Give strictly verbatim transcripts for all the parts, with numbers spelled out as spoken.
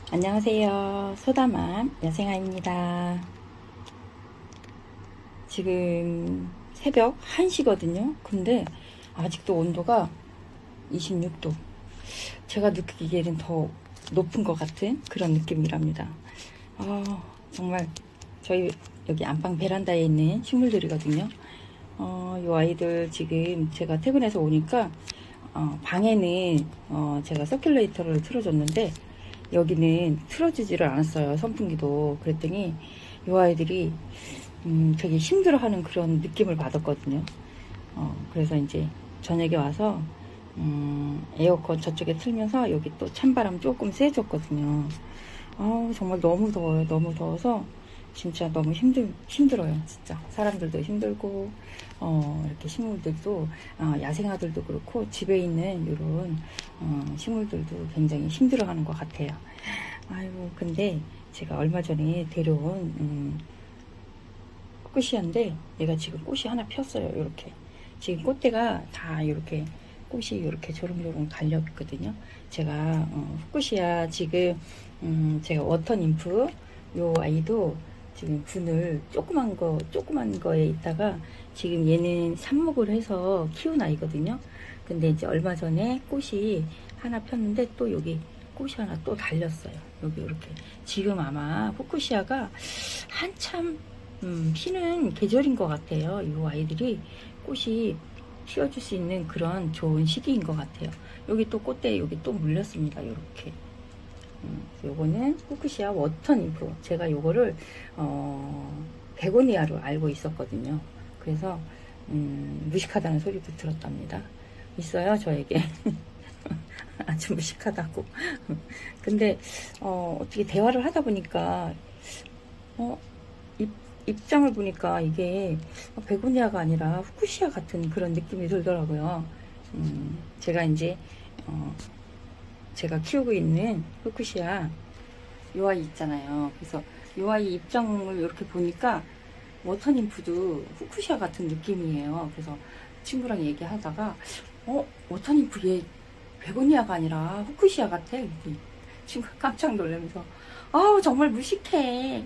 안녕하세요. 소다맘 여생아입니다. 지금 새벽 한 시거든요. 근데 아직도 온도가 이십육 도. 제가 느끼기에는 더 높은 것 같은 그런 느낌이랍니다. 아, 정말 저희 여기 안방 베란다에 있는 식물들이거든요. 어, 이 아이들 지금 제가 퇴근해서 오니까 어, 방에는 어, 제가 서큘레이터를 틀어줬는데 여기는 틀어주지를 않았어요. 선풍기도. 그랬더니 이 아이들이 음, 되게 힘들어하는 그런 느낌을 받았거든요. 어, 그래서 이제 저녁에 와서 음, 에어컨 저쪽에 틀면서 여기 또 찬바람 조금 쐬줬거든요. 아, 정말 너무 더워요. 너무 더워서 진짜 너무 힘들, 힘들어요. 진짜 사람들도 힘들고 어, 이렇게 식물들도 어, 야생아들도 그렇고 집에 있는 이런 어, 식물들도 굉장히 힘들어하는 것 같아요. 아이고, 근데 제가 얼마 전에 데려온 음, 꽃이었는데 얘가 지금 꽃이 하나 폈어요. 이렇게 지금 꽃대가 다 이렇게 꽃이 이렇게 조롱조롱 달려 있거든요. 제가 어, 후쿠시아 지금 음, 제가 워터님프 요 아이도 지금 분을 조그만 거 조그만 거에 있다가 지금 얘는 삽목을 해서 키운 아이거든요. 근데 이제 얼마 전에 꽃이 하나 폈는데 또 여기 꽃이 하나 또 달렸어요. 여기 이렇게 지금 아마 후쿠시아가 한참 음, 피는 계절인 것 같아요. 이 아이들이 꽃이 피워줄 수 있는 그런 좋은 시기인 것 같아요. 여기 또 꽃대 여기 또 물렸습니다. 이렇게 음, 요거는 후쿠시아 워터님프. 제가 요거를 어, 베고니아로 알고 있었거든요. 그래서 음, 무식하다는 소리도 들었답니다. 있어요 저에게. 아주 무식하다고. 근데 어, 어떻게 대화를 하다 보니까 어, 입, 입장을 보니까 이게 베고니아가 아니라 후쿠시아 같은 그런 느낌이 들더라고요. 음, 제가 이제 어, 제가 키우고 있는 후쿠시아 요 아이 있잖아요. 그래서 요 아이 입장을 이렇게 보니까 워터님프도 후쿠시아 같은 느낌이에요. 그래서 친구랑 얘기하다가 어? 워터님프 얘 베고니아가 아니라 후쿠시아 같아. 친구가 깜짝 놀라면서 아우 정말 무식해.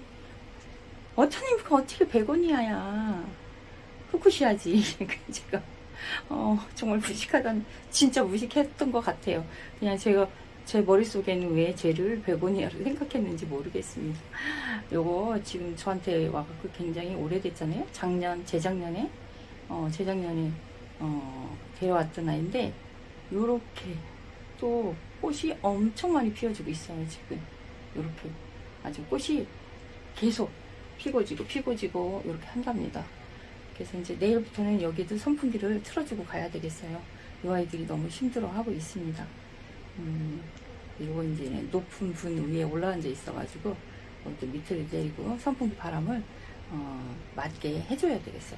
워터님프가 어떻게 베고니아야. 후쿠시아지. 제가 어, 정말 무식하다는, 진짜 무식했던 것 같아요. 그냥 제가 제 머릿속에는 왜 쟤를 베고니아로 생각했는지 모르겠습니다. 요거 지금 저한테 와갖고 굉장히 오래됐잖아요. 작년, 재작년에, 어, 재작년에, 어, 데려왔던 아이인데, 요렇게 또 꽃이 엄청 많이 피어지고 있어요, 지금. 요렇게. 아주 꽃이 계속 피고 지고 피고 지고 이렇게 한답니다. 그래서 이제 내일부터는 여기도 선풍기를 틀어주고 가야 되겠어요. 이 아이들이 너무 힘들어하고 있습니다. 음, 이거 이제 높은 분 위에 올라앉아 있어가지고 이렇게 밑을 내리고 선풍기 바람을 어, 맞게 해줘야 되겠어요.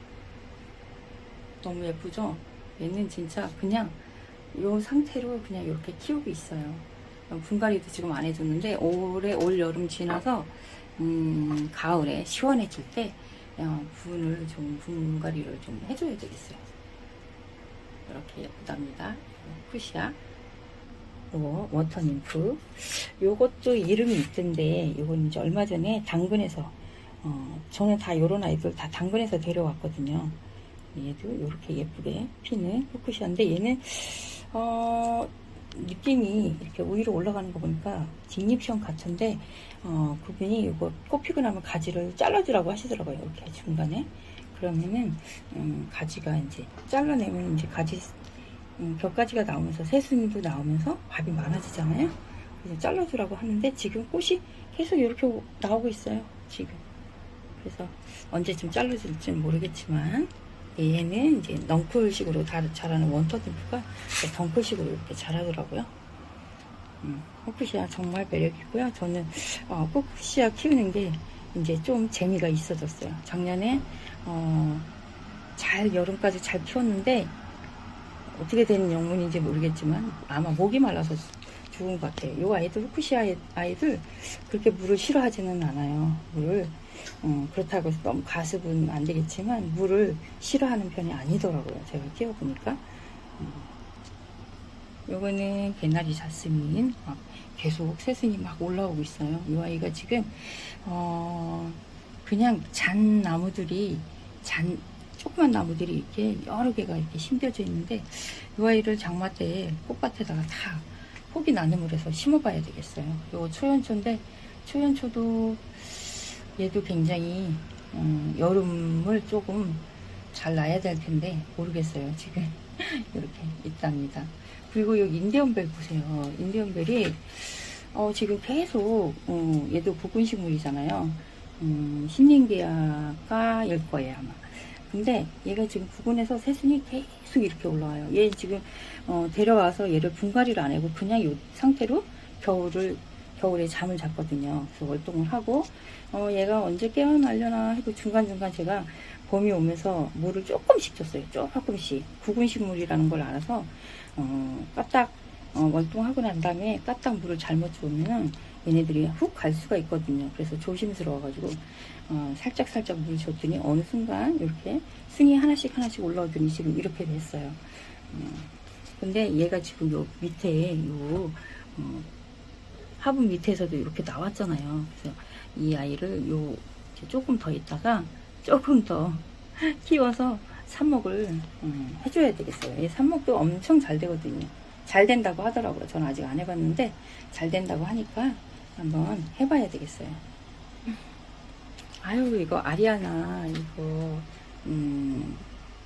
너무 예쁘죠? 얘는 진짜 그냥 이 상태로 그냥 이렇게 키우고 있어요. 분갈이도 지금 안 해줬는데 올해 올 여름 지나서 음, 가을에 시원해질 때 어, 분을 좀 분갈이를 좀 해줘야 되겠어요. 이렇게 예쁘답니다. 푸시아 요거 워터님프. 요것도 이름이 있던데 요건 이제 얼마 전에 당근에서 어, 저는 다 요런 아이들 다 당근에서 데려왔거든요. 얘도 이렇게 예쁘게 피는 후쿠시아인데 얘는 어, 느낌이 이렇게 위로 올라가는 거 보니까 직립형 같은데 어, 그분이 이거 꽃 피고 나면 가지를 잘라주라고 하시더라고요. 이렇게 중간에. 그러면은 음, 가지가 이제 잘라내면 이제 가지 음, 겹가지가 나오면서 새순도 나오면서 밥이 많아지잖아요. 그래서 잘라주라고 하는데 지금 꽃이 계속 이렇게 나오고 있어요. 지금. 그래서 언제쯤 잘라줄지는 모르겠지만 얘는 이제 넝쿨식으로 자라는 원터님프가 덩쿨식으로 이렇게 자라더라고요. 음, 후쿠시아 정말 매력있고요. 저는 어, 후쿠시아 키우는 게 이제 좀 재미가 있어졌어요. 작년에 어, 잘 여름까지 잘 키웠는데 어떻게 된 영문인지 모르겠지만 아마 목이 말라서 죽은 것 같아요. 이 아이들 후쿠시아 아이들 그렇게 물을 싫어하지는 않아요. 물을 어, 그렇다고 해서 너무 가습은 안 되겠지만 물을 싫어하는 편이 아니더라고요. 제가 키워보니까. 음, 요거는 개나리 자스민. 막 계속 새순이 막 올라오고 있어요. 이 아이가 지금 어 그냥 잔 나무들이 잔 조그만 나무들이 이렇게 여러 개가 이렇게 심겨져 있는데 이 아이를 장마 때 꽃밭에다가 다 포기 나눔을 해서 심어봐야 되겠어요. 요거 초연초인데 초연초도 얘도 굉장히 음, 여름을 조금 잘 나야 될 텐데 모르겠어요. 지금 이렇게 있답니다. 그리고 여기 인디언벨 보세요. 인디언벨이 어, 지금 계속 어, 얘도 부근식물이잖아요. 음, 신림계약가일 거예요 아마. 근데 얘가 지금 부근에서 새순이 계속 이렇게 올라와요. 얘 지금 어, 데려와서 얘를 분갈이를 안 하고 그냥 이 상태로 겨울을 겨울에 잠을 잤거든요. 그래서 월동을 하고 어, 얘가 언제 깨어나려나 해도 중간중간 제가 봄이 오면서 물을 조금씩 줬어요. 조금씩. 구근식물이라는 걸 알아서 어, 까딱 어, 월동하고 난 다음에 까딱 물을 잘못 주면 얘네들이 훅 갈 수가 있거든요. 그래서 조심스러워가지고 어, 살짝 살짝 물 줬더니 어느 순간 이렇게 순이 하나씩 하나씩 올라오더니 지금 이렇게 됐어요. 어, 근데 얘가 지금 요 밑에 요 어, 화분 밑에서도 이렇게 나왔잖아요. 그래서 이 아이를 요 조금 더 있다가 조금 더 키워서 삽목을 음, 해줘야 되겠어요. 이 삽목도 엄청 잘 되거든요. 잘 된다고 하더라고요. 저는 아직 안 해봤는데 잘 된다고 하니까 한번 해봐야 되겠어요. 아유 이거 아리아나 이거 음,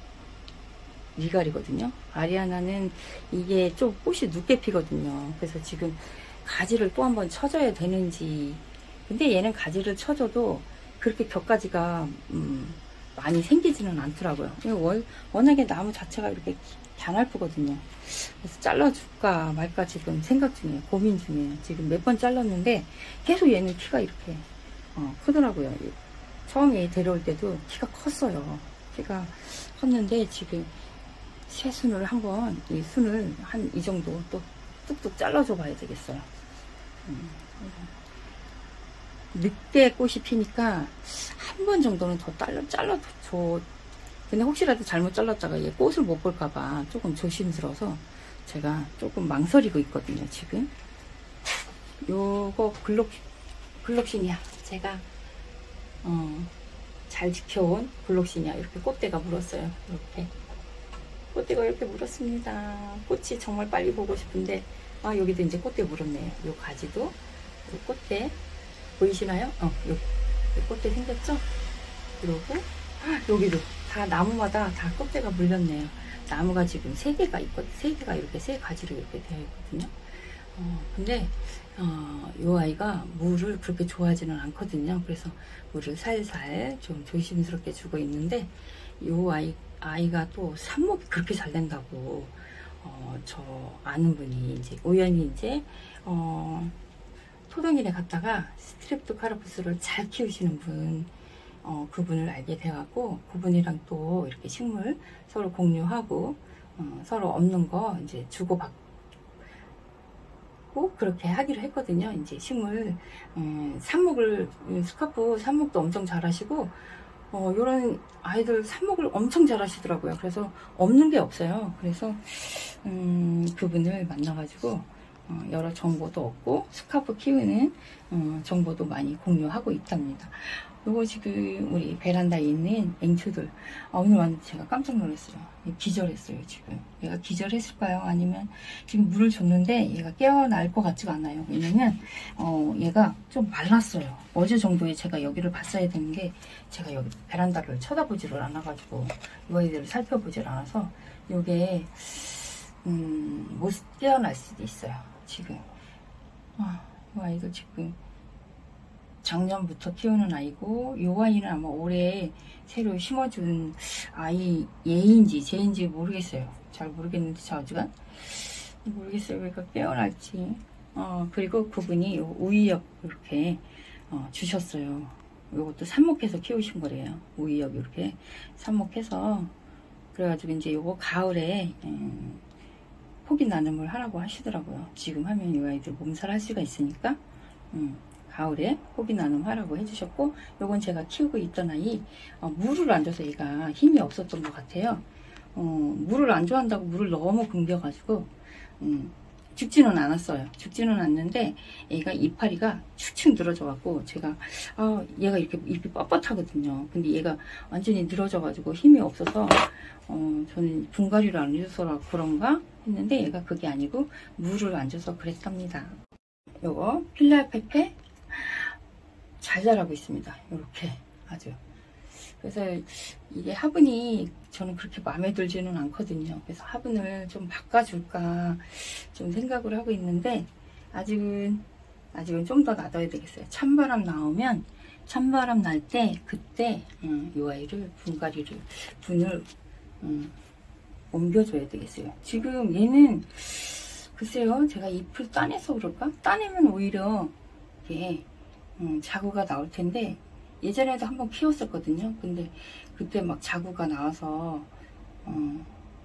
리갈이거든요. 아리아나는 이게 좀 꽃이 늦게 피거든요. 그래서 지금 가지를 또 한번 쳐줘야 되는지. 근데 얘는 가지를 쳐줘도 그렇게 격가지가 음, 많이 생기지는 않더라고요. 월, 워낙에 나무 자체가 이렇게 가냘프거든요. 그래서 잘라줄까 말까 지금 생각 중이에요. 고민 중이에요. 지금 몇 번 잘랐는데 계속 얘는 키가 이렇게 어, 크더라고요. 처음에 데려올 때도 키가 컸어요. 키가 컸는데 지금 새 순을 한번 이 순을 한 이 정도 또 뚝뚝 잘라줘 봐야 되겠어요. 음. 늑대 꽃이 피니까 한 번 정도는 더 잘라, 잘라줘. 근데 혹시라도 잘못 잘랐다가 얘 꽃을 못 볼까봐 조금 조심스러워서 제가 조금 망설이고 있거든요, 지금. 요거 글록, 글록시니아. 제가, 어, 잘 지켜온 글록시니아. 이렇게 꽃대가 물었어요. 이렇게. 꽃대가 이렇게 물었습니다. 꽃이 정말 빨리 보고 싶은데, 아, 여기도 이제 꽃대 물었네요. 요 가지도, 요 꽃대. 보이시나요? 어, 요, 요 꽃대 생겼죠? 그리고 여기도 다 나무마다 다 꽃대가 물렸네요. 나무가 지금 세 개가 있거든요. 세 개가 이렇게 세 가지로 이렇게 되어 있거든요. 어, 근데 어, 요 아이가 물을 그렇게 좋아하지는 않거든요. 그래서 물을 살살 좀 조심스럽게 주고 있는데 요 아이 아이가 또 삽목이 그렇게 잘 된다고 어, 저 아는 분이 이제 우연히 이제 어. 토동일에 갔다가 스트랩토카르푸스를 잘 키우시는 분, 어, 그분을 알게 돼갖고, 그분이랑 또 이렇게 식물 서로 공유하고, 어, 서로 없는 거 이제 주고받고, 그렇게 하기로 했거든요. 이제 식물, 음, 삽목을, 스카프 삽목도 엄청 잘 하시고, 어, 요런 아이들 삽목을 엄청 잘 하시더라고요. 그래서 없는 게 없어요. 그래서, 음, 그분을 만나가지고, 어, 여러 정보도 얻고 스카프 키우는 어, 정보도 많이 공유하고 있답니다. 요거 지금 우리 베란다에 있는 앵초들 아, 오늘 완전 제가 깜짝 놀랐어요. 기절했어요. 지금 얘가 기절했을까요? 아니면 지금 물을 줬는데 얘가 깨어날 것 같지가 않아요. 왜냐면 어, 얘가 좀 말랐어요. 어제 정도에 제가 여기를 봤어야 되는 게 제가 여기 베란다를 쳐다보지를 않아가지고 이 아이들을 살펴보질 않아서 요게 음, 못 깨어날 수도 있어요. 지금 아, 이 아이도 지금 작년부터 키우는 아이고 이 아이는 아마 올해 새로 심어준 아이 얘인지 쟤인지 모르겠어요. 잘 모르겠는데 자주간 모르겠어요. 왜 깨어날지. 어, 그리고 그분이 요 우이역 이렇게 어, 주셨어요. 요것도 삽목해서 키우신 거래요. 우이역 이렇게 삽목해서 그래가지고 이제 요거 가을에 음, 포기 나눔을 하라고 하시더라고요. 지금 하면 이 아이들 몸살 할 수가 있으니까 음, 가을에 포기 나눔 하라고 해주셨고 요건 제가 키우고 있던 아이 어, 물을 안 줘서 얘가 힘이 없었던 것 같아요. 어, 물을 안 좋아한다고 물을 너무 굶겨가지고 음, 죽지는 않았어요. 죽지는 않는데 얘가 이파리가 축축 늘어져 갖고 제가 아 얘가 이렇게 잎이 뻣뻣하거든요. 근데 얘가 완전히 늘어져 가지고 힘이 없어서 어 저는 분갈이를 안 해줘서 그런가 했는데 얘가 그게 아니고 물을 안 줘서 그랬답니다. 요거 필라페페 잘 자라고 있습니다. 요렇게 아주. 그래서 이게 화분이 저는 그렇게 마음에 들지는 않거든요. 그래서 화분을 좀 바꿔줄까 좀 생각을 하고 있는데 아직은 아직은 좀 더 놔둬야 되겠어요. 찬바람 나오면 찬바람 날 때 그때 음, 이 아이를 분갈이를 분을 음, 옮겨줘야 되겠어요. 지금 얘는 글쎄요, 제가 잎을 따내서 그럴까? 따내면 오히려 이게 음, 자구가 나올 텐데 예전에도 한번 키웠었거든요. 근데 그때 막 자구가 나와서 어,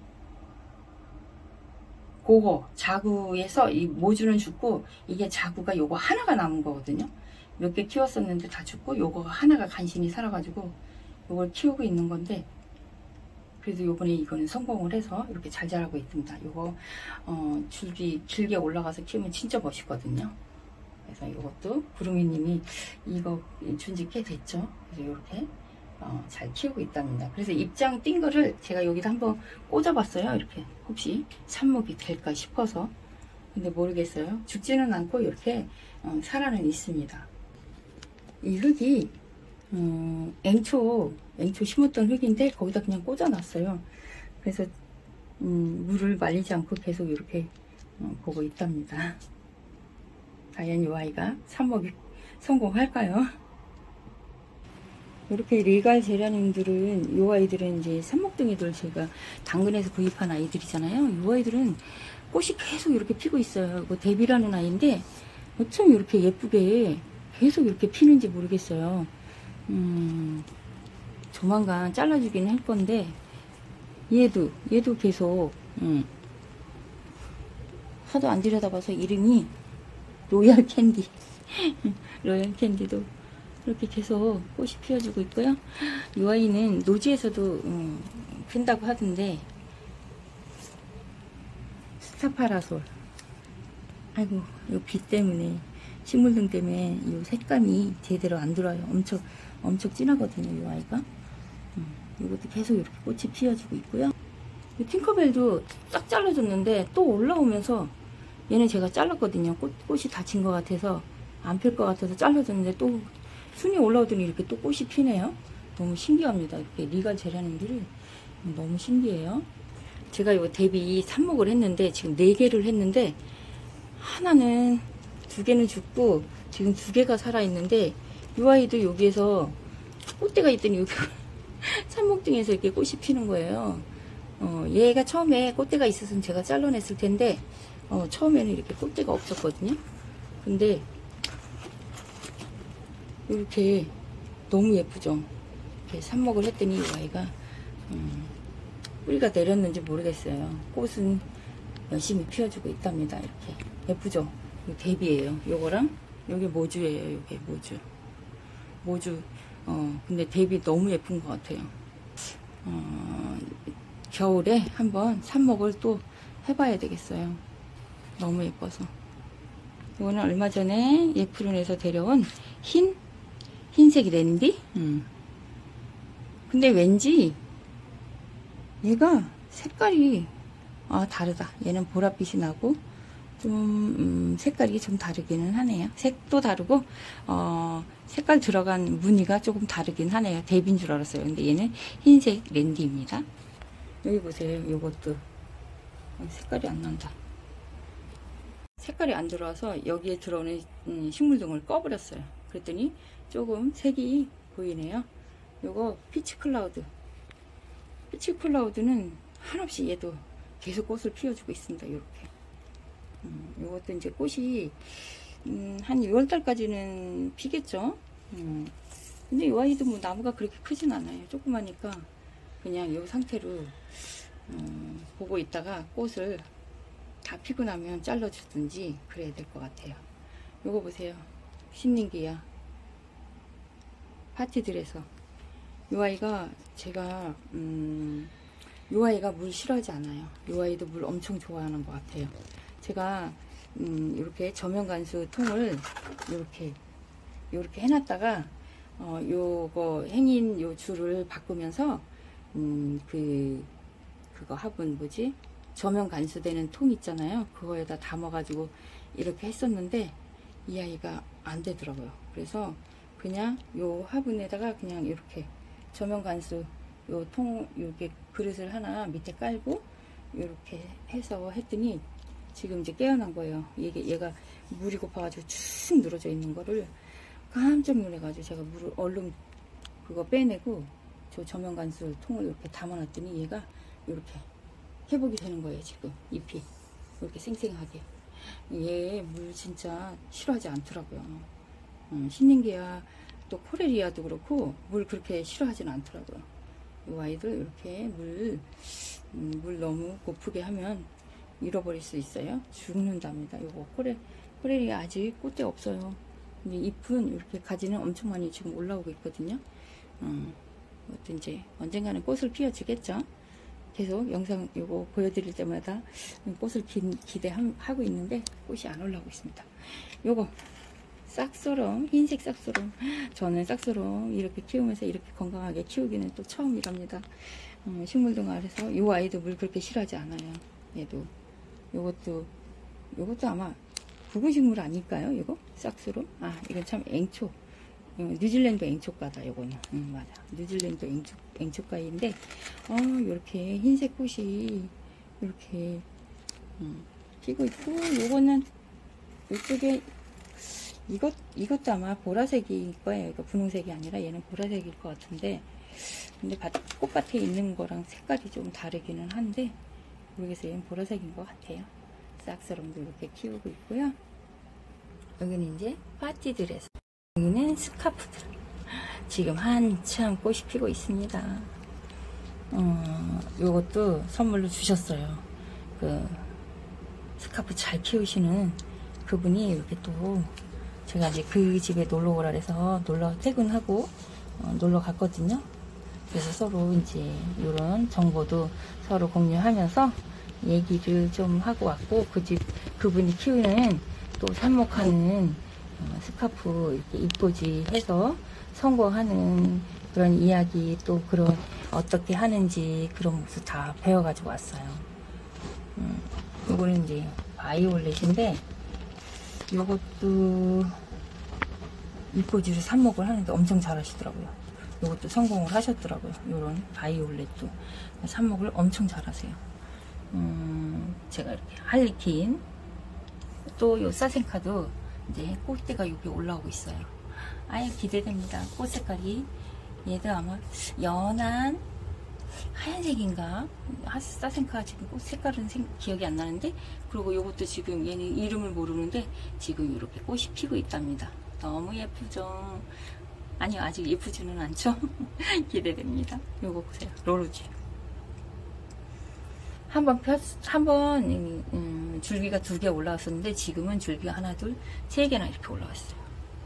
그거 자구에서 이 모주는 죽고 이게 자구가 요거 하나가 남은 거거든요. 몇 개 키웠었는데 다 죽고 요거가 하나가 간신히 살아가지고 요걸 키우고 있는 건데 그래도 요번에 이거는 성공을 해서 이렇게 잘 자라고 있습니다. 요거 어, 줄기 길게 올라가서 키우면 진짜 멋있거든요. 그래서 이것도 구름이님이 이거 준지 꽤 됐죠. 그래서 이렇게 어, 잘 키우고 있답니다. 그래서 입장 띈 거를 제가 여기다 한번 꽂아봤어요. 이렇게 혹시 삽목이 될까 싶어서. 근데 모르겠어요. 죽지는 않고 이렇게 어, 살아는 있습니다. 이 흙이 음, 앵초 앵초 심었던 흙인데 거기다 그냥 꽂아놨어요. 그래서 음, 물을 말리지 않고 계속 이렇게 어, 보고 있답니다. 과연 이 아이가 삽목이 성공할까요? 이렇게 리갈 제라늄들은 이 아이들은 이제 삽목둥이들 제가 당근에서 구입한 아이들이잖아요. 이 아이들은 꽃이 계속 이렇게 피고 있어요. 이거 데뷔라는 아이인데 어쩜 이렇게 예쁘게 계속 이렇게 피는지 모르겠어요. 음, 조만간 잘라주긴 할 건데 얘도 얘도 계속 음, 하도 안 들여다봐서 이름이 로얄 캔디 로얄 캔디도 이렇게 계속 꽃이 피어주고 있고요. 이 아이는 노지에서도 음, 핀다고 하던데 스타파라솔 아이고 이 빛 때문에 식물등 때문에 이 색감이 제대로 안 들어요. 엄청 엄청 진하거든요. 이 아이가 음, 이것도 계속 이렇게 꽃이 피어주고 있고요. 이 팅커벨도 싹 잘라줬는데 또 올라오면서 얘는 제가 잘랐거든요. 꽃, 꽃이 다친 것 같아서 안 필 것 같아서 잘라줬는데 또 순이 올라오더니 이렇게 또 꽃이 피네요. 너무 신기합니다. 이렇게 리갈 제라늄들이 너무 신기해요. 제가 이거 대비 삽목을 했는데 지금 네 개를 했는데 하나는 두 개는 죽고 지금 두 개가 살아있는데 이 아이도 여기에서 꽃대가 있더니 여기 삽목등에서 이렇게 꽃이 피는 거예요. 어, 얘가 처음에 꽃대가 있었으면 제가 잘라냈을 텐데 어, 처음에는 이렇게 꽃대가 없었거든요. 근데 이렇게 너무 예쁘죠. 이렇게 삽목을 했더니 이 아이가 음, 뿌리가 내렸는지 모르겠어요. 꽃은 열심히 피워주고 있답니다. 이렇게 예쁘죠. 이거 대비예요. 요거랑 요게 모주예요. 요게 모주 모주 어 근데 대비 너무 예쁜 것 같아요. 어, 겨울에 한번 삽목을 또 해봐야 되겠어요. 너무 예뻐서. 이거는 얼마 전에 예프론에서 데려온 흰 흰색 랜디. 음. 근데 왠지 얘가 색깔이 아 다르다. 얘는 보랏빛이 나고 좀 음, 색깔이 좀 다르기는 하네요. 색도 다르고 어, 색깔 들어간 무늬가 조금 다르긴 하네요. 대비인 줄 알았어요. 근데 얘는 흰색 랜디입니다. 여기 보세요. 요것도 색깔이 안 난다. 색깔이 안 들어와서 여기에 들어오는 음, 식물등을 꺼버렸어요. 그랬더니 조금 색이 보이네요. 요거 피치 클라우드. 피치 클라우드는 한없이 얘도 계속 꽃을 피워주고 있습니다. 이렇게. 음, 요것도 이제 꽃이 음, 한 유월 달까지는 피겠죠. 음, 근데 이 아이도 뭐 나무가 그렇게 크진 않아요. 조그마니까 그냥 이 상태로 음, 보고 있다가 꽃을 다 피고 나면 잘라주든지 그래야 될 것 같아요. 요거 보세요. 신nin기야. 파티들에서 이 아이가 제가 음, 이 아이가 물 싫어하지 않아요. 이 아이도 물 엄청 좋아하는 것 같아요. 제가 음, 이렇게 저면 간수 통을 이렇게 이렇게 해놨다가 어, 요거 행인 요 줄을 바꾸면서 음, 그 그거 화분 뭐지 저면 간수되는 통 있잖아요. 그거에다 담아가지고 이렇게 했었는데 이 아이가 안 되더라고요. 그래서 그냥 요 화분에다가 그냥 이렇게 저면 간수 요 통 요게 그릇을 하나 밑에 깔고 이렇게 해서 했더니 지금 이제 깨어난 거예요. 이게 얘가 물이 고파가지고 축 늘어져 있는 거를 깜짝 놀래가지고 제가 물을 얼른 그거 빼내고 저 저면 간수 통을 이렇게 담아놨더니 얘가 이렇게 회복이 되는 거예요. 지금 잎이 이렇게 생생하게. 얘 물 진짜 싫어하지 않더라고요. 음, 신nin기야 또 코렐리아도 그렇고 물 그렇게 싫어하지는 않더라고요. 이 아이들 이렇게 물, 음, 물 너무 고프게 하면 잃어버릴 수 있어요. 죽는답니다. 요거 코렐, 코렐리아 아직 꽃대 없어요. 근데 잎은 이렇게 가지는 엄청 많이 지금 올라오고 있거든요. 음, 어떤 이제 언젠가는 꽃을 피워주겠죠. 계속 영상 요거 보여드릴 때마다 꽃을 기, 기대하고 있는데 꽃이 안 올라오고 있습니다. 요거 싹소롬, 흰색 싹소롬. 저는 싹소롬 이렇게 키우면서 이렇게 건강하게 키우기는 또 처음이랍니다. 음, 식물동아리에서 요 아이도 물 그렇게 싫어하지 않아요. 얘도 요것도 요것도 아마 부부식물 아닐까요? 이거 싹소롬. 아 이건 참 앵초. 뉴질랜드 앵초가다 요거는. 음, 맞아. 뉴질랜드 앵초, 앵초가인데 어 요렇게 흰색 꽃이 이렇게 음, 피고 있고 요거는 이쪽에 이것 이것도 아마 보라색일 거예요. 이거 분홍색이 아니라 얘는 보라색일 것 같은데 근데 밭, 꽃밭에 있는 거랑 색깔이 좀 다르기는 한데 모르겠어요. 얘는 보라색인 것 같아요. 싹스럼도 이렇게 키우고 있고요. 여기는 이제 파티드레스, 여기는 스카프들. 지금 한참 꽃이 피고 있습니다. 어, 요것도 선물로 주셨어요. 그 스카프 잘 키우시는 그분이 이렇게 또 제가 이제 그 집에 놀러 오라 해서 놀러 퇴근하고 어, 놀러 갔거든요. 그래서 서로 이제 이런 정보도 서로 공유하면서 얘기를 좀 하고 왔고 그 집 그분이 키우는 또 삽목하는 어, 스카프 이렇게 이쁘지 해서 성공하는 그런 이야기 또 그런 어떻게 하는지 그런 모습 다 배워가지고 왔어요. 음, 요거는 이제 바이올렛인데 요것도 이꼬지로 삽목을 하는데 엄청 잘 하시더라고요. 요것도 성공을 하셨더라고요. 요런 바이올렛도 삽목을 엄청 잘 하세요. 음, 제가 이렇게 할리퀸 또 요 사생카도 이제 꽃대가 여기 올라오고 있어요. 아예 기대됩니다. 꽃 색깔이 얘도 아마 연한 하얀색인가? 사생카 지금 꽃 색깔은 생, 기억이 안 나는데 그리고 요것도 지금 얘는 이름을 모르는데 지금 이렇게 꽃이 피고 있답니다. 너무 예쁘죠? 아니요 아직 예쁘지는 않죠? 기대됩니다. 요거 보세요. 로루지 한번 폈, 한번 음, 줄기가 두 개 올라왔었는데 지금은 줄기가 하나 둘 세 개나 이렇게 올라왔어요.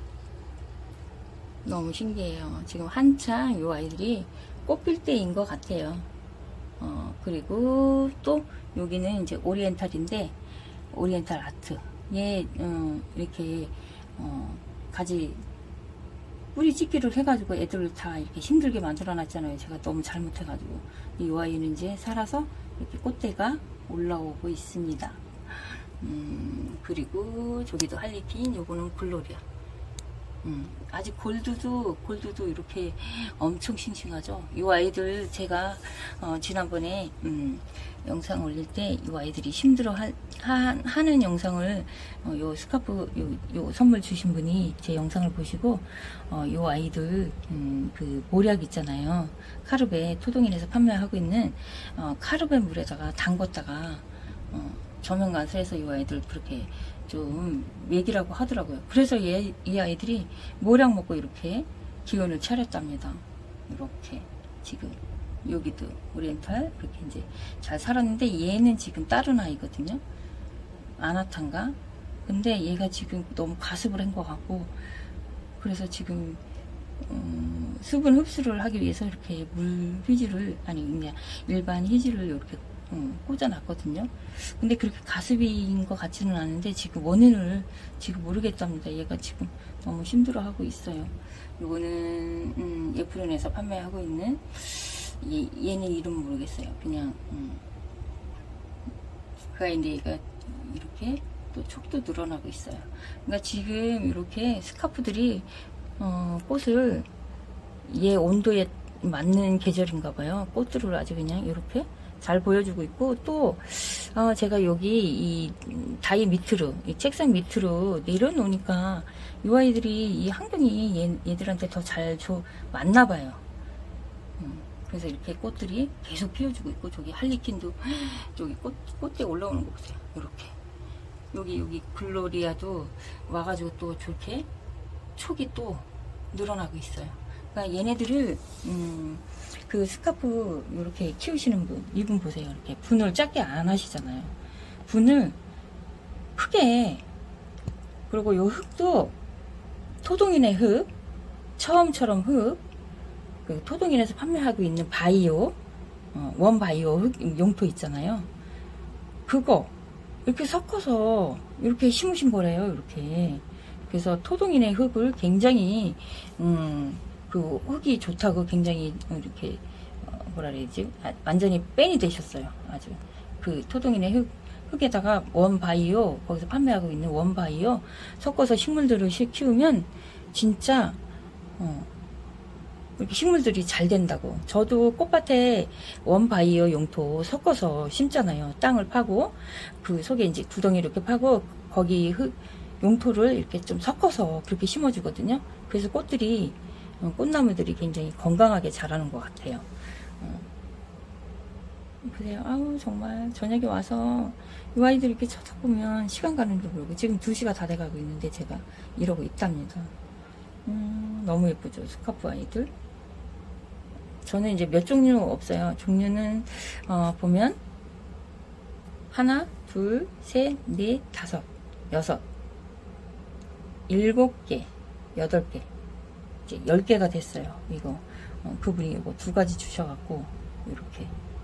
너무 신기해요. 지금 한창 요 아이들이 꽃필 때인 것 같아요. 어, 그리고 또 여기는 이제 오리엔탈인데 오리엔탈 아트 얘 어, 이렇게 어, 가지 뿌리 찢기를 해가지고 애들을 다 이렇게 힘들게 만들어 놨잖아요. 제가 너무 잘못해가지고 이 아이는 이제 살아서 이렇게 꽃대가 올라오고 있습니다. 음, 그리고 저기도 할리퀸, 요거는 글로리아. 음, 아직 골드도 골드도 이렇게 엄청 싱싱하죠. 이 아이들 제가 어, 지난번에 음, 영상 올릴 때 이 아이들이 힘들어 하, 하, 하는 영상을 어, 요 스카프 요, 요 선물 주신 분이 제 영상을 보시고 어, 요 아이들 음, 그 모략 있잖아요. 카르베 토동인에서 판매하고 있는 어, 카르베 물에다가 담궜다가 어, 저면 간수해서 이 아이들 그렇게 좀 먹이라고 하더라고요. 그래서 얘, 이 아이들이 모략 먹고 이렇게 기운을 차렸답니다. 이렇게 지금 여기도 오리엔탈 그렇게 이제 잘 살았는데 얘는 지금 다른 아이거든요. 아나탄가. 근데 얘가 지금 너무 가습을 한 것 같고 그래서 지금 음, 수분 흡수를 하기 위해서 이렇게 물 휴지를 아니 그냥 일반 휴지를 이렇게 음, 꽂아놨거든요. 근데 그렇게 가습인 것 같지는 않은데 지금 원인을 지금 모르겠답니다. 얘가 지금 너무 힘들어하고 있어요. 이거는 음, 예프론에서 판매하고 있는 얘, 얘는 이름 모르겠어요. 그냥 음. 그가 이제 얘가 이렇게 또 촉도 늘어나고 있어요. 그러니까 지금 이렇게 스카프들이 어, 꽃을 얘 온도에 맞는 계절인가 봐요. 꽃들을 아주 그냥 이렇게 잘 보여주고 있고, 또 어, 제가 여기 이 다이 밑으로, 이 책상 밑으로 내려놓으니까 이 아이들이 이 환경이 얘, 얘들한테 더 잘 맞나 봐요. 음, 그래서 이렇게 꽃들이 계속 피워주고 있고, 저기 할리퀸도 저기 꽃, 꽃대 올라오는 거 보세요. 이렇게 여기 여기 글로리아도 와가지고 또 저렇게 촉이 또 늘어나고 있어요. 그러니까 얘네들을 음, 그 스카프 이렇게 키우시는 분, 이분 보세요. 이렇게 분을 작게 안 하시잖아요. 분을 크게, 그리고 요 흙도 토동인의 흙, 처음처럼 흙, 그 토동인에서 판매하고 있는 바이오, 어, 원 바이오 흙 용토 있잖아요. 그거 이렇게 섞어서 이렇게 심으신 거래요. 이렇게. 그래서 토동인의 흙을 굉장히 음, 그 흙이 좋다고 굉장히 이렇게 어, 뭐라 그래야지, 아, 완전히 팬이 되셨어요. 아주 그 토동인의 흙, 흙에다가 원바이오, 거기서 판매하고 있는 원바이오 섞어서 식물들을 키우면 진짜 어, 이렇게 식물들이 잘 된다고. 저도 꽃밭에 원바이오 용토 섞어서 심잖아요. 땅을 파고 그 속에 이제 구덩이 이렇게 파고 거기 흙 용토를 이렇게 좀 섞어서 그렇게 심어주거든요. 그래서 꽃들이, 꽃나무들이 굉장히 건강하게 자라는 것 같아요. 어. 보세요. 아우, 정말 저녁에 와서 이 아이들 이렇게 쳐다보면 시간 가는 줄 모르고, 지금 두 시가 다 돼가고 있는데 제가 이러고 있답니다. 음, 너무 예쁘죠, 스카프 아이들. 저는 이제 몇 종류 없어요. 종류는 어, 보면 하나, 둘, 셋, 넷, 다섯, 여섯, 일곱 개, 여덟 개, 이제 열 개가 됐어요. 이거 어, 그분이 이거 두 가지 주셔갖고 이렇게,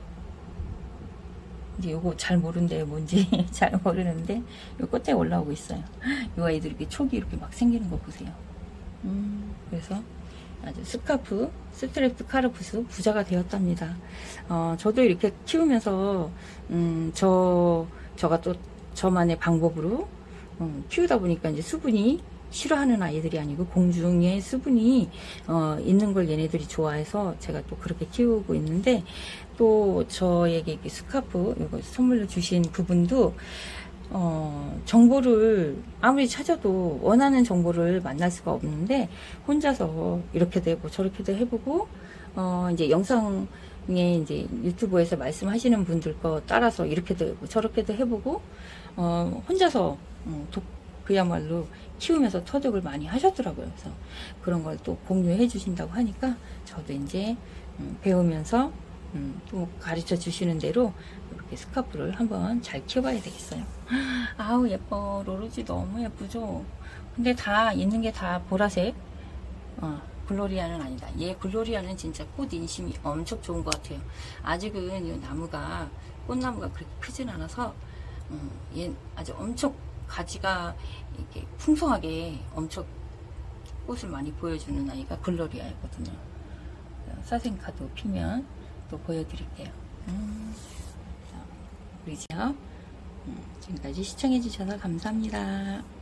이제 요거 잘 모른데 뭔지 잘 모르는데 요 끝에 올라오고 있어요. 요 아이들 이렇게 촉이 이렇게 막 생기는 거 보세요. 음, 그래서 아주 스카프, 스트랩트 카르푸스 부자가 되었답니다. 어, 저도 이렇게 키우면서 음, 저 저가 또 저만의 방법으로 음, 키우다 보니까 이제 수분이 싫어하는 아이들이 아니고 공중에 수분이 어, 있는 걸 얘네들이 좋아해서 제가 또 그렇게 키우고 있는데, 또 저에게 스카프 이거 선물로 주신 그분도 어, 정보를 아무리 찾아도 원하는 정보를 만날 수가 없는데 혼자서 이렇게도 해보고 저렇게도 해보고, 어, 이제 영상에 이제 유튜브에서 말씀하시는 분들 거 따라서 이렇게도 해보고 저렇게도 해보고, 어, 혼자서 음, 독, 그야말로 키우면서 터득을 많이 하셨더라고요. 그래서 그런 걸 또 공유해 주신다고 하니까 저도 이제 음, 배우면서 음, 또 가르쳐 주시는 대로 이렇게 스카프를 한번 잘 키워봐야 되겠어요. 아우, 예뻐. 로로지 너무 예쁘죠? 근데 다 있는 게 다 보라색. 어, 글로리아는 아니다. 얘 글로리아는 진짜 꽃 인심이 엄청 좋은 것 같아요. 아직은 이 나무가, 꽃나무가 그렇게 크진 않아서 음, 얘 아주 엄청 가지가 이렇게 풍성하게 엄청 꽃을 많이 보여주는 아이가 글로리아이거든요. 사생카도 피면 또 보여드릴게요. 음, 우리 집 음, 지금까지 시청해주셔서 감사합니다.